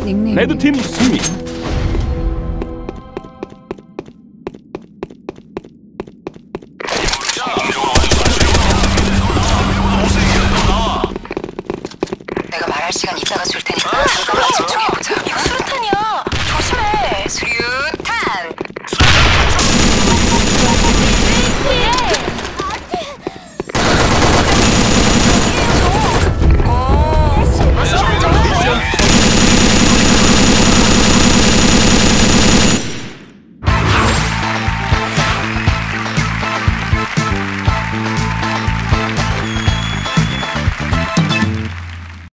닉네임. 레드팀 승리. 내가 말할 시간 이따가 줄 테니까 잠깐만